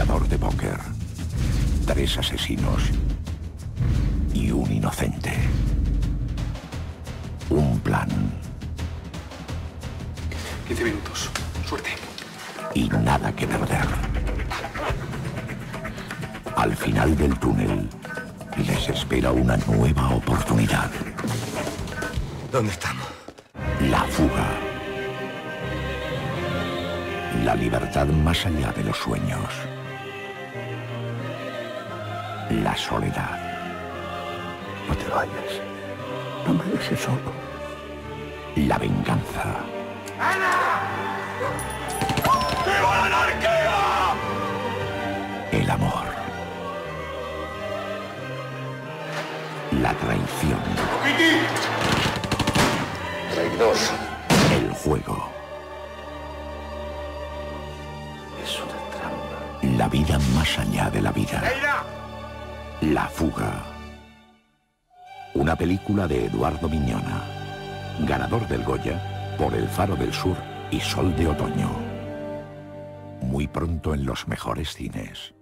jugador de póker. 3 asesinos y un inocente. Un plan. 15 minutos. Suerte. Y nada que perder. Al final del túnel les espera una nueva oportunidad. ¿Dónde estamos? La fuga. La libertad más allá de los sueños. La soledad. No te vayas. No me dejes solo. La venganza. ¡Ana! ¡Viva la anarquía! El amor. La traición. ¡Piti! Traidor. El juego. Es una trampa. La vida más allá de la vida. ¡Eira! La fuga. Una película de Eduardo Miñona. Ganador del Goya por El Faro del Sur y Sol de Otoño. Muy pronto en los mejores cines.